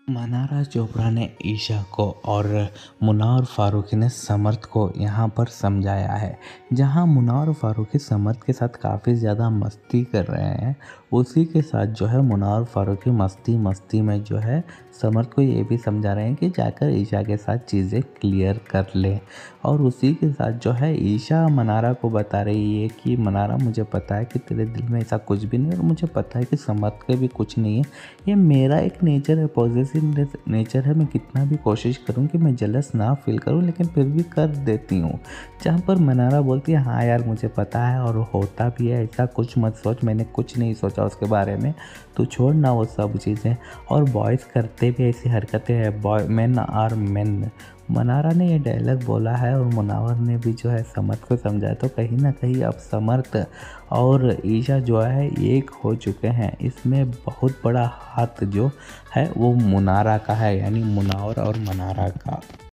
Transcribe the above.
मनारा चोपड़ा ने ईशा को और मुन्ना फारूकी ने समर्थ को यहाँ पर समझाया है। जहाँ मुन्ना और फारूकी समर्थ के साथ काफ़ी ज़्यादा मस्ती कर रहे हैं, उसी के साथ जो है मुन्ना और फारूकी मस्ती मस्ती में जो है समर्थ को ये भी समझा रहे हैं कि जाकर ईशा के साथ चीज़ें क्लियर कर ले। और उसी के साथ जो है ईशा मनारा को बता रही है कि मनारा, मुझे पता है कि तेरे दिल में ऐसा कुछ भी नहीं और मुझे पता है कि समर्थ के भी कुछ नहीं है। ये मेरा एक नेचर है, पॉजिटिव नेचर है। मैं कितना भी कोशिश करूं कि मैं जेलस ना फील करूं, लेकिन फिर भी कर देती हूं। जहाँ पर मनारा बोलती है हाँ यार मुझे पता है और होता भी है, ऐसा कुछ मत सोच, मैंने कुछ नहीं सोचा उसके बारे में, तो छोड़ ना वो सब चीज़ें। और बॉयज़ करते भी ऐसी हरकतें हैं, बॉय मेन आर मेन। मनारा ने ये डायलॉग बोला है और मुनावर ने भी जो है समर्थ को समझाया, तो कहीं ना कहीं अब समर्थ और ईशा जो है एक हो चुके हैं। इसमें बहुत बड़ा हाथ जो है वो मुनारा का है, यानी मुनावर और मनारा का।